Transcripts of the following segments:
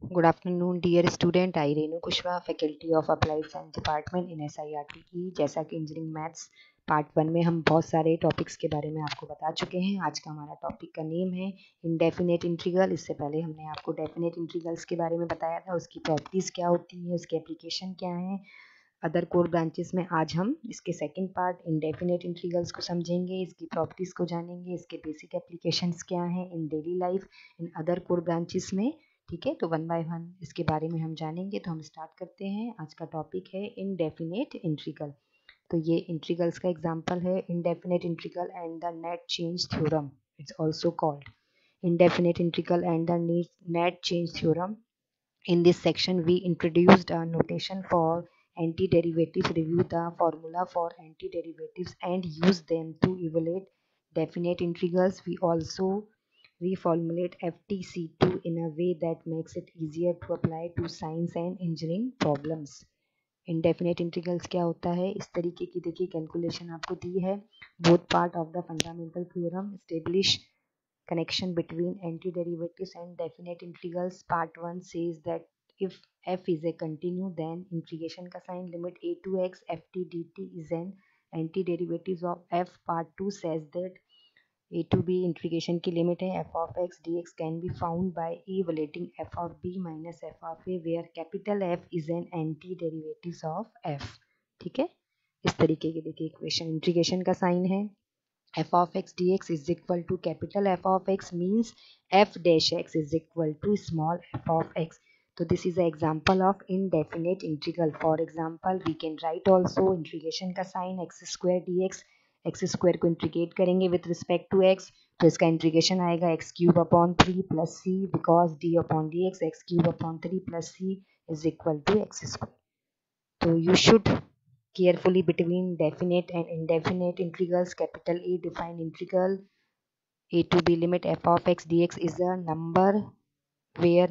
Good afternoon, dear student. I Renu Kushwaha, faculty of applied science department in SIRT की। जैसा कि engineering maths part 1 में हम बहुत सारे टॉपिक्स के बारे में आपको बता चुके हैं। आज का हमारा टॉपिक का नेम है इनडेफिनेट इंटीग्रल। इससे पहले हमने आपको डेफिनेट इंटीग्रल्स के बारे में बताया था, उसकी प्रॉपर्टीज़ क्या होती हैं, उसके एप्लीकेशन क्या हैं अदर कोर ब्रांचेस में। आज हम इसके सेकंड पार्ट इनडेफिनेट इंटीग्रल्स को समझेंगे, इसकी प्रॉपर्टीज़ को जानेंगे, इसके बेसिक एप्लीकेशंस क्या हैं in daily life in other core branches में। ठीक है, तो वन बाय वन इसके बारे में हम जानेंगे। तो हम स्टार्ट करते हैं। आज का टॉपिक है इनडेफिनेट इंटीग्रल। तो ये इंटीग्रल्स का एग्जांपल है indefinite integral and the net change theorem, it's also called indefinite integral and the net change theorem. In this section we introduced a notation for antiderivatives, review the formula for antiderivatives and use them to evaluate definite integrals. We also reformulate FTC2 in a way that makes it easier to apply to science and engineering problems. Indefinite integrals क्या होता है, इस तरीके की देखिए calculation आपको दी है। Both part of the fundamental theorem establish connection between antiderivatives and definite integrals. Part 1 says that if f is a continue, then integration का sign limit a to x ft dt is an antiderivative of f. Part 2 says that a to b integration की limit है f of x dx can be found by evaluating f of b minus f of a where capital F is an antiderivative of f. ठीक है, इस तरीके की देखिए equation. Integration का sign है f of x dx is equal to capital F of x means f dash x is equal to small f of x. So this is an example of indefinite integral. For example, we can write also integration का sign x square dx, x square को integrate करेंगे with respect to x, तो इसका integration आएगा x cube upon 3 plus c because d upon dx x cube upon 3 plus c is equal to x square. तो you should carefully between definite and indefinite integrals. Capital A define integral a to b limit f of x dx is a number where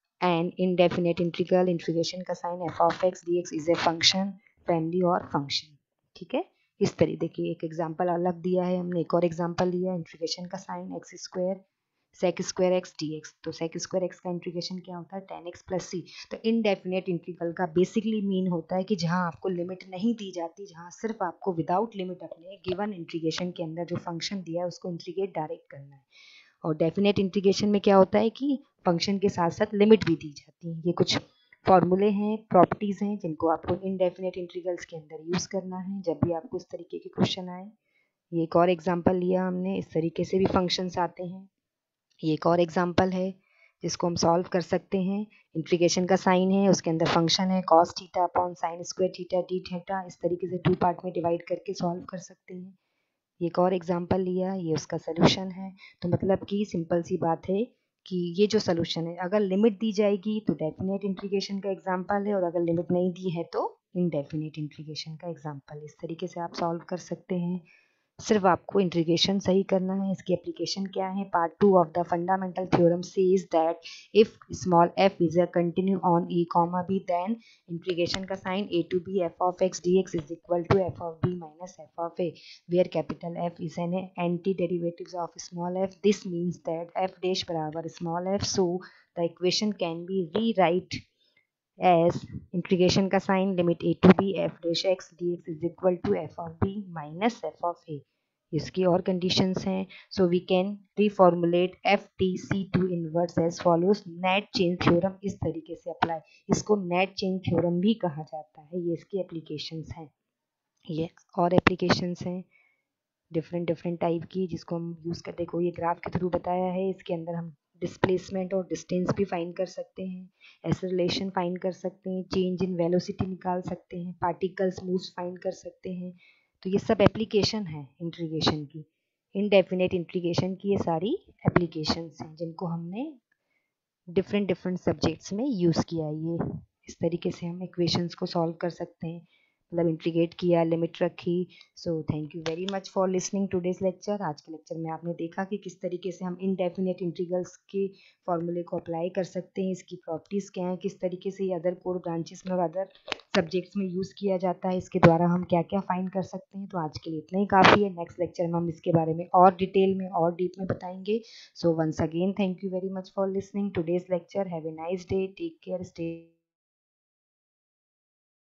an indefinite integral integration का sign f of x dx is a function, family और function. ठीक है, इस तरह देखिए एक example अलग दिया है हमने, एक और एग्जांपल लिया इंटीग्रेशन का sign x square sec square x d x. तो सेक स्क्वायर एक्स का इंटीग्रेशन क्या होता है, टेन एक्स प्लस सी। तो इनडेफिनेट इंटीग्रल का बेसिकली मीन होता है कि जहां आपको लिमिट नहीं दी जाती, जहां सिर्फ आपको विदाउट लिमिट अपने गिवन इंटीग्रेशन के अंदर जो फंक्शन दिया है उसको इंटीग्रेट डायरेक्ट करना है। और डेफिनेट इंटीग्रेशन में क्या होता है कि फंक्शन के साथ साथ लिमिट भी दी जाती है। ये कुछ फॉर्मूले हैं, प्रॉपर्टीज हैं जिनको आपको इनडेफिनेट इंटीग्रल्स के अंदर यूज करना है जब भी आपको इस तरीके के क्वेश्चन आए। ये एक और एग्जांपल लिया हमने, इस तरीके से भी फंक्शंस आते हैं। ये एक और एग्जांपल है जिसको हम सॉल्व कर सकते हैं। इंटीग्रेशन का साइन है, उसके अंदर फंक्शन है cos theta upon sine square theta d theta. इस तरीके से टू पार्ट में डिवाइड करके सॉल्व कर सकते हैं। ये एक और एग्जांपल लिया, ये उसका सोल्यूशन है। तो मतलब कि सिंपल सी बात है कि ये जो सोल्यूशन है अगर लिमिट दी जाएगी तो डेफिनेट इंटीग्रेशन का एग्जांपल है, और अगर लिमिट नहीं दी है तो इनडेफिनेट इंटीग्रेशन का एग्जांपल। इस तरीके से आप सॉल्व कर सकते हैं। सिर्फ आपको इंटीग्रेशन सही करना है। इसकी एप्लीकेशन क्या है, part 2 of the fundamental theorem says that if small f is a continue on e comma b then integration का sign a to b f of x dx is equal to f of b minus f of a where capital F is an anti-derivative of small f. This means that f dash बराबर small f, so the equation can be rewrite as integration का sign limit a to b f dash x dx is equal to f of b minus f of a. इसकी और conditions हैं, so we can reformulate FTC2 inverse as follows. Net change theorem इस तरीके से apply, इसको net change theorem भी कहा जाता है। ये इसकी एप्लीकेशंस हैं, ये और एप्लीकेशंस हैं डिफरेंट टाइप की जिसको हम यूज़ करते हैं। ये ग्राफ के थ्रू बताया है, इसके अंदर हम डिस्प्लेसमेंट और डिस्टेंस भी फाइंड कर सकते हैं, एक्सेलरेशन फाइंड कर सकते हैं, चेंज इन वेलोसिटी निकाल सकते हैं, पार्टिकल्स मूव्स फाइंड कर सकते हैं। तो ये सब एप्लीकेशन है इंटीग्रेशन की, इनडेफिनेट इंटीग्रेशन की ये सारी एप्लीकेशंस हैं जिनको हमने डिफरेंट सब्जेक्ट्स में यूज़ किया है। ये इस तरीके से हम इक्वेशंस को सॉल्व कर सकते हैं। मतलब इंटीग्रेट किया, लिमिट रखी। So thank you very much for listening today's lecture. आज के लेक्चर में आपने देखा कि किस तरीके से हम इनडेफिनेट इंटीग्रल्स के फॉर्मूले को अप्लाई कर सकते हैं, इसकी प्रॉपर्टीज़ क्या हैं, किस तरीके से ये अदर कोर ब्रांचेस में और अदर सब्जेक्ट्स में यूज़ किया जाता है, इसके द्वारा हम क्या क्या फाइंड कर सकते हैं। तो आज के लिए इतना ही काफ़ी है। नेक्स्ट लेक्चर में हम इसके बारे में और डिटेल में और डीप में बताएंगे। So once again thank you very much for listening today's lecture. Have a nice day, take care, stay